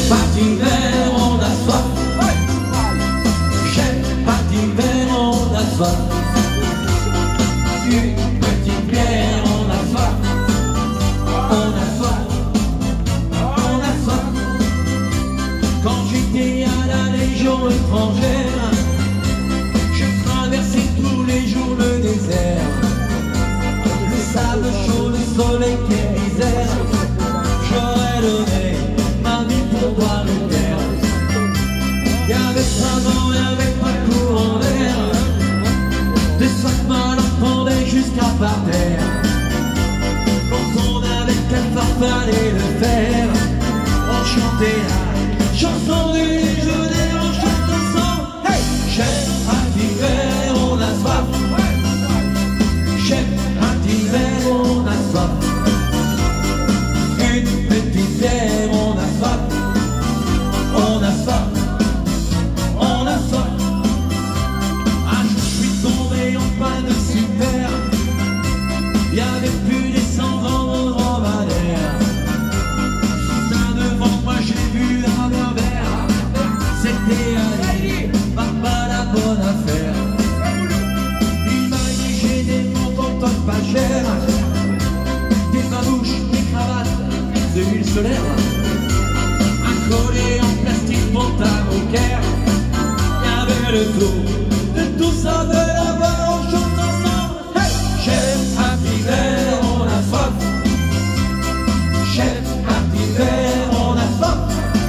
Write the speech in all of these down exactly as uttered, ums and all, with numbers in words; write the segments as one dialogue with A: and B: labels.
A: pas d'hiver, on a soif. J'ai pas d'hiver, on a soif. Une petite bière, on a soif. On a soif. On a soif. Quand j'étais à la Légion étrangère, je traversais tous les jours le désert. Le sable chaud, le soleil, quelle misère. J'aurais donné ma vie pour voir une terre. Y'avait pas vent, y'avait pas de courant d'air. Des sacs mal pendaient jusqu'à par terre. Quand on avait qu'à farfaller le fer, on chantait la chanson du légionnaire, on chante ensemble. Hey! Chef, un hiver, on a soif. Chef, un hiver, on a soif. Une petite bière, on a soif. On a soif. On a soif. Un jour, je suis tombé en panne super. Y'avait plus d'essence dans mon dromadaire. Soudain devant moi, j'ai vu un berbère. C'était Ali, papa la bonne affaire. Il m'a dit j'ai des montants pas chers, des babouches, des cravates, de l'huile solaire, un collet en plastique pour ta moquère. Y'avait le tour de tout ça, de là-bas, on chante ensemble. Hey! Chef, un hiver, on a soif. Chef, un hiver, on a soif.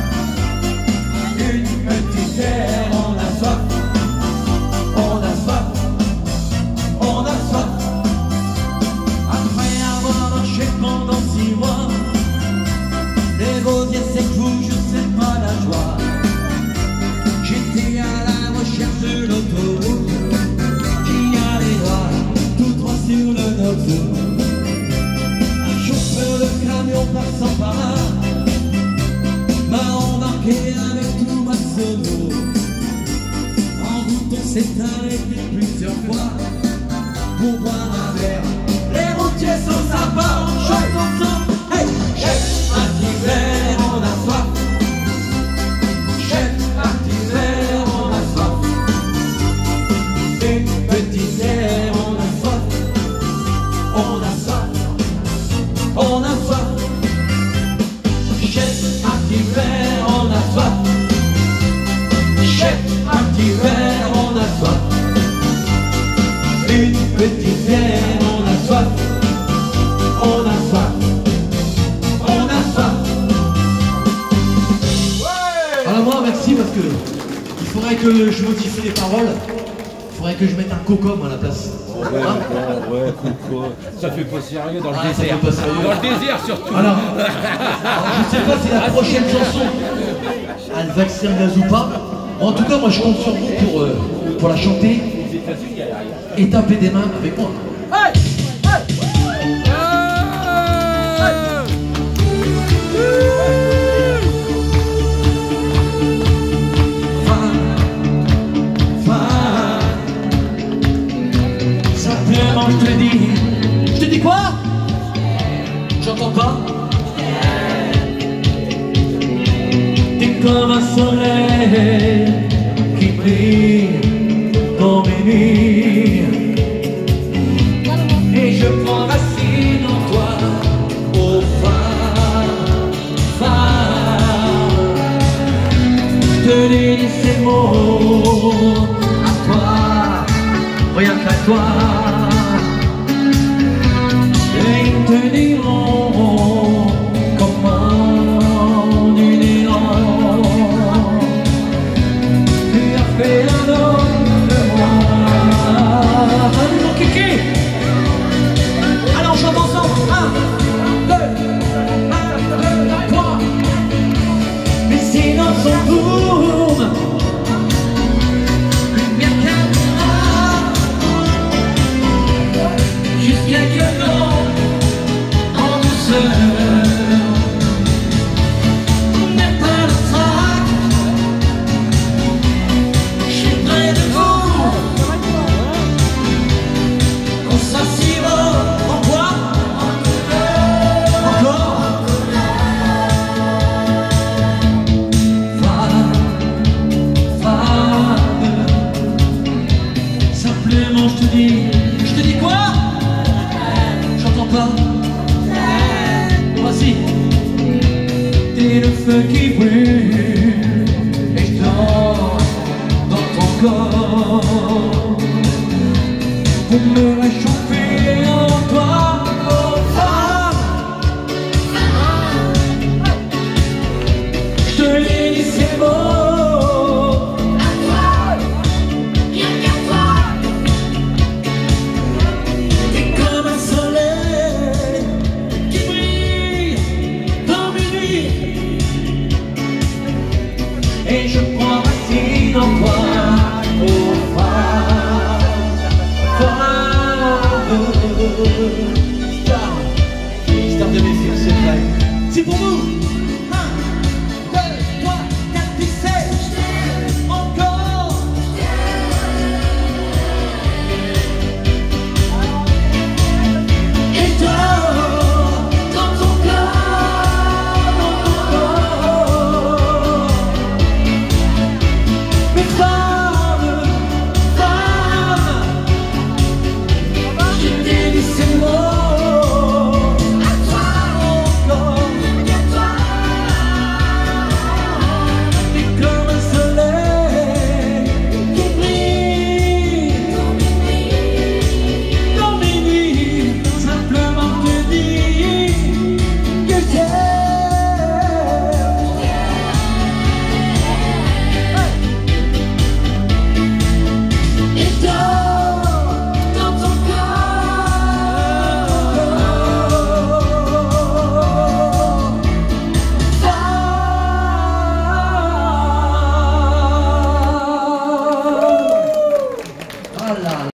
A: Une petite bière, on a soif. On a soif. On a soif. Après avoir marché pendant six mois, les rosiers s'écouent, je sais pas la joie. J'étais à la recherche de l'autoroute qui allait droit, tout droit sur le nocturne. Un chauffeur de camion passant par là m'a embarqué avec tout ma sono. En route on s'est arrêté plusieurs fois pour boire un verre. Les routiers sont sympas, on chante ensemble. Hey! Chef, un hiver, on a soif. Chef, un hiver, on a soif. Une petite bière, on a soif. On a soif. On a soif. Chef, un hiver, on a soif. Chef, un hiver, on a soif. Une petite bière, on a soif. On a soif. On a soif. Ouais.
B: Alors moi merci parce que il faudrait que je modifie les paroles. Il faudrait que je mette un cocom à la place.
C: Ouais,
B: Hein?
C: ouais, ouais, pourquoi? Ça fait pas sérieux dans le
B: Ah, ça
C: désert.
B: fait pas sérieux.
C: Dans le désert surtout.
B: Alors, alors, je sais pas si la prochaine chanson elle va être sérieuse ou pas. En tout cas moi je compte sur vous pour, euh, pour la chanter et taper des mains avec moi.
A: Hey! Hey! Simplement je te dis. Je te dis quoi? J'entends pas. T'es comme un soleil qui brille dans mes nuits. Et je prends racine en toi, au phare, phare. Je te dédie ces mots à toi, rien qu'à toi. Et ils te diront comment du néant tu as fait un homme de moi. Mon kiki. Alors on chante ensemble. Un, deux, un, deux, trois. Mais sinon son boum. Bien qu'un jusqu'à que l'on en dessous. feux qui brûlent et je dors dans ton corps pour me réchauffer en toi, oh femme. Je te l'ai dit, c'est beau. Et je prends racine en toi, oh femme, femme. Star, star de mes films, c'est vrai. C'est pour vous.